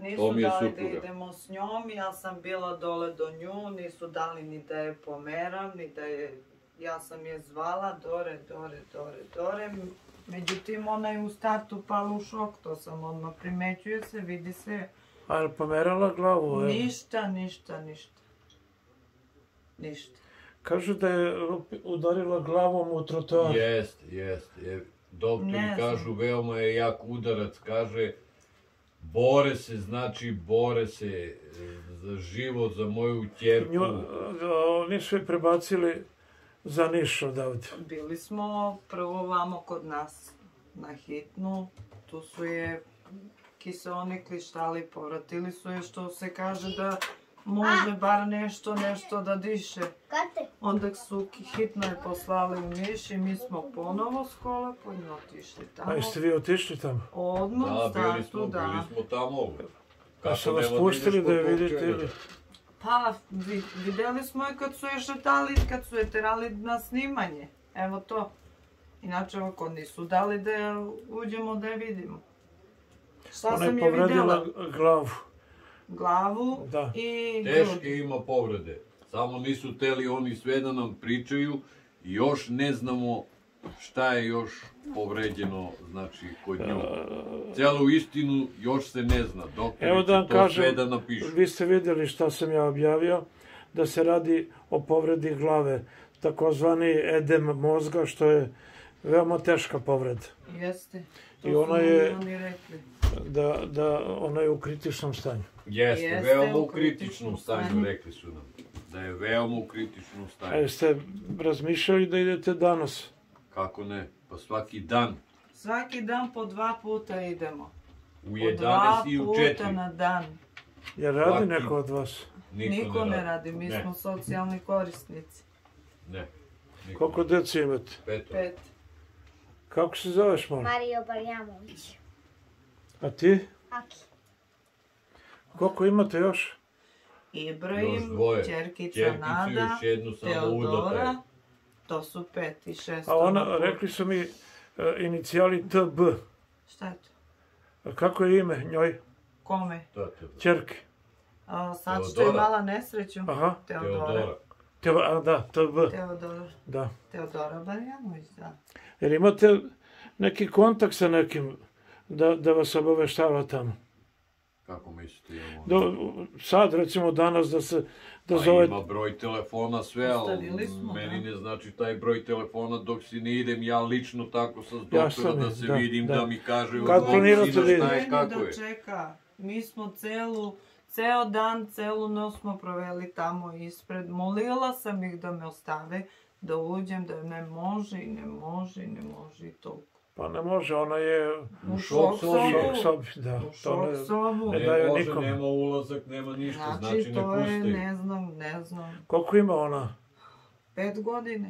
Nisu dali da idemo s njom, ja sam bila dole do nju, nisu dali ni da je pomeram, ni da je... Ja sam je zvala dore. Međutim, ona je u startu pala u šok, to sam odmah primećuje se, vidi se. A je pomerala glavu? Ništa. Kažu da je udarila glavom u trotoar. Jeste. Doktori kažu, veoma je jak udarac, kaže, bore se za život, za moju ćerku. Oni su je prebacili za Niš odavde. Bili smo prvo vamo kod nas na hitnu, tu su je kiseoni klištali, povratili su je što se kaže da može bar nešto da diše. Onda su hitno je poslali u Niš i mi smo ponovo s kola kod nje otišli tamo. A jeste vi otišli tamo? Odmah u startu, da. Bili smo tamo. A su vas pustili da je vidite ili? Pa, vidjeli smo je kad su je šetali, kad su je terali na snimanje. Evo to. Inače ovako nisu dali da uđemo da je vidimo. Šta sam je vidjela? Ona je povredila glavu i grudi. Teške ima povrede. Samo nisu teli oni sve da nam pričaju i još ne znamo šta je još povređeno, znači, kod nju. Celu istinu još se ne zna. Doktori će to sve da napišu. Vi ste vidjeli šta sam ja objavio, da se radi o povredi glave, takozvani edem mozga, što je veoma teška povreda. Jeste. I ona je, ona je u kritičnom stanju. Jeste, veoma u kritičnom stanju, rekli su nam. Da je veoma u kritičnom stanju. A jeste razmišljali da idete danas? Kako ne? Pa svaki dan. Svaki dan po 2 puta idemo. U 11 i u 4. Po 2 puta na dan. Jer radi neko od vas? Niko ne radi, mi smo socijalni korisnici. Ne. Koliko djece imate? 5. Kako se zoveš, molim? Mario Barjamović. A ti? Aki. Koliko imate još? Ibrahim, ćerkica Nada, Teodora, to su 5 i 6. A ona, rekli su mi inicijali TB. Šta je to? A kako je ime njoj? Kome? Ćerki. Sad što je imala nesreću. Aha. Teodora. Da, TB. Teodora. Da. Teodora Barjamović, da. Jer imate neki kontakt sa nekim da vas obaveštava tamo? Kako mislite imamo? Sad, recimo danas da se... Pa ima broj telefona sve, ali meni ne znači taj broj telefona dok si ne idem ja lično tako sa doktora da se vidim, da mi kažu kad planirate da idem? Kako je. Mi smo ceo dan, celu noć smo proveli tamo ispred. Molila sam ih da me ostave, da uđem, da ne može i toliko. Pa ne može, ona je u šok sobi. Da. U šok sobu. Ne može, nema ulazak, nema ništa, znači ne pusti. To je, ne znam. Koliko ima ona? 5 godine.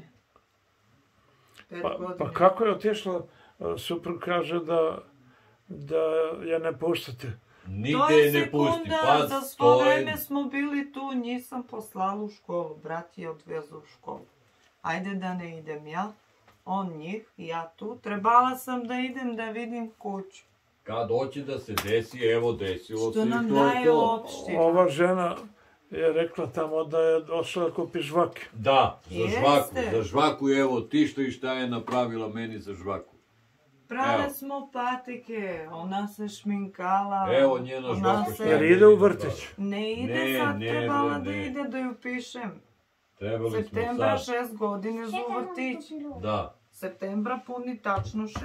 Pa kako je otišla, suprug kaže da je ne puštate? Nigde je ne pusti, pa za svo vreme smo bili tu, nisam poslala u školu, brat je odvezao u školu. Ajde da ne idem ja. On njih, ja tu. Trebala sam da idem da vidim kuću. Kad hoće da se desi, evo desilo se i to je to. Što nam daje opština. Ova žena je rekla tamo da je došla da kupi žvake. Da, za žvaku, evo ti šta je napravila meni za žvaku. Prave smo patike, ona se šminkala. Evo njena žvaka šta je. Jer ide u vrtić? Ne ide sad, trebala da ide da ju pišem. Septembra 6 godine za vrtić. Da. Septembra puni tačno 6.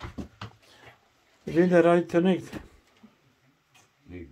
Vi ne radite nigde? Nigde.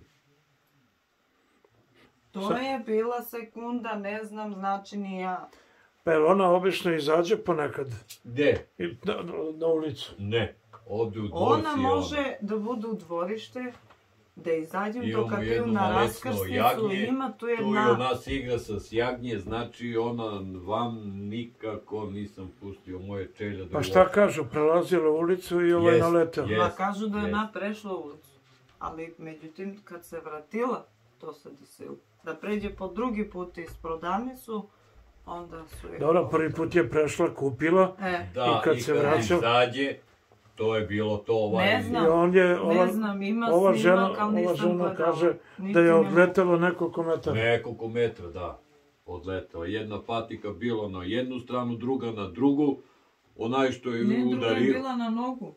To je bila sekunda, ne znam, znači ni ja. Pa je ona obično izađe ponekad? Gde? Na ulicu? Ne, ovdje u dvorci. Ona može da bude u dvorište, da izađem dok kad ju na raskrsnicu ima tu jedna... Tu je u nas igra sa sjagnje, znači ona vam nikako nisam pustio moje čelja da... Pa šta kažu, prelazila ulicu i ovo je naletela? Pa kažu da je ona prešla ulicu, ali međutim kad se vratila, to se desilo, da pređe po drugi put iz prodavnicu, onda su je... Dobro, prvi put je prešla, kupila i kad se vraća... izađe, to je bilo to Ne znam. I on je, Ne znam, ima ova snimak, ali žena nisam gledala. kaže Niti da je ne mogu. odletelo nekoliko metara. nekoliko metra, da, odletela. Jedna patika bila na jednu stranu, druga na drugu. Onaj što je Ne, druga je udario... bila na nogu.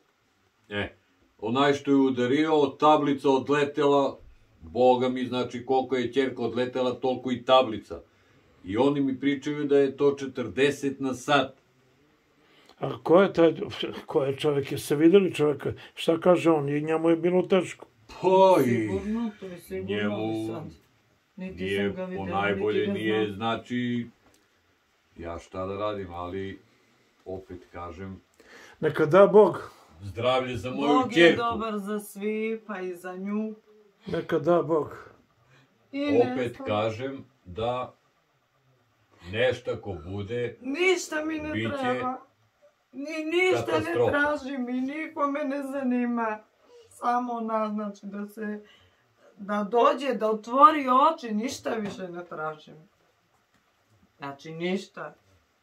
Onaj što je udario, tablica odletela, Boga mi, znači koliko je ćerka odletela, toliko i tablica. I oni mi pričaju da je to 40 na sat. A ko je čovjek? Jeste vidjeli čovjeka? Šta kaže on? I njemu je bilo teško. Pa i Sigurno, to je sigurno, njemu ali sad. Niti nije, sam ga videla, ponajbolje niti ga nije, znam. znači, ja šta da radim, ali opet kažem, Neka da Bog. zdravlje za moju Bog je ćerku. dobar za svi, pa i za nju. Neka da Bog. I ne Opet znam. kažem da nešto ko bude, Ništa mi ne Biće treba. Ništa ne katastrofa. tražim i nikome ne zanima. Samo naznači da dođe, da otvori oči, ništa više ne tražim. Znači ništa.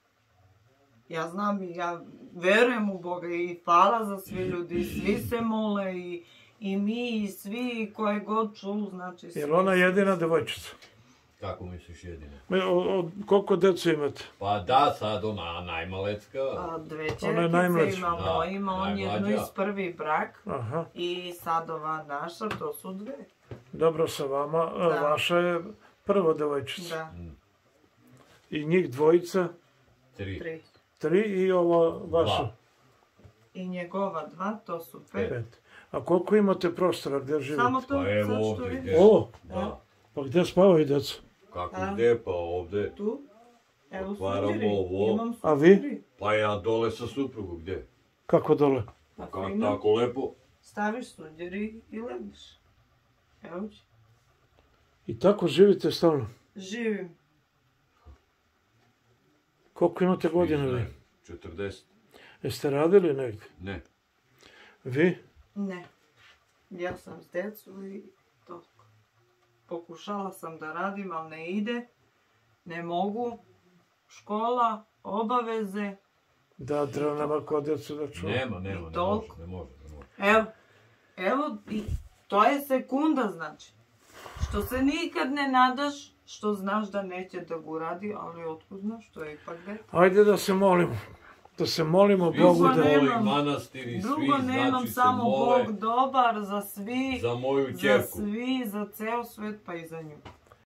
Ja znam i ja verujem u Boga i hvala za svi ljudi, svi se mole i mi i svi koje god ču, znači svi. Jer ona je jedina devojčica. kako misliš jedina? Koliko djeca imate? Pa da, sad ona najmalecka, Dve Ona je čerkice najmlađa. ima Da, mojima, on jedno najmlađa. iz prvi brak Aha. i sad ova naša, to su dve. Dobro sa vama. Da. Vaša je prva devojčica. Da, I njih dvojica, 3. tri. 3 i ova vaša. Dva. I njegova dva, to su pet. 5. A koliko imate prostora gdje živite? Samo to Pa evo sad što ovdje, vidiš. gdje? O, Da. pa gdje spavaju djeca? Kako A? gde, pa ovde. Tu. Evo Otvaramo sunđeri. ovo. Imam A vi? sunđeri. Pa ja dole sa suprugom, gdje? Kako dole? Pa Kako fino. tako lepo? Staviš sunđeri i legneš. Evo će. I tako živite stalno? Živim. Koliko imate godina vi? 40. Jeste radili negdje? Ne. Vi? Ne. Ja sam s djecu i toliko. Pokušala sam da radim, ali ne ide. Ne mogu. Škola, obaveze. Da, treba nama kod djecu da čuva. Nema, ne može, toliko. ne može. Evo, i to je sekunda, znači. Što se nikad ne nadaš, što znaš da neće da ga uradi, ali otkud znaš, to je ipak dete. Ajde da se molimo. Da se molimo Svi Bogu se da... nemam. moli manastiri, svi Drugo nemam, znači se samo mole Bog dobar za svi, za moju za ćerku. svi, za ceo svet, pa i za nju.